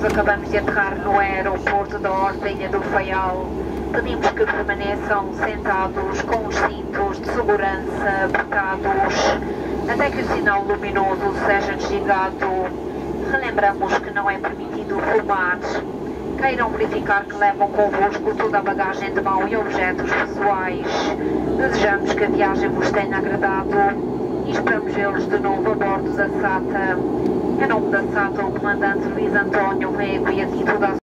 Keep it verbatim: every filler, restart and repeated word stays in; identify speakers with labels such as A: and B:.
A: acabamos de aterrar no aeroporto da Horta, Ilha do Faial. Pedimos que permaneçam sentados com os cintos de segurança apertados até que o sinal luminoso seja desligado. Relembramos que não é permitido fumar. Queiram verificar que levam convosco toda a bagagem de mão e objetos pessoais. Desejamos que a viagem vos tenha agradado e esperamos vê-los de novo a bordo da SATA. Em nome da SATA, o comandante Luís António Rego e a toda a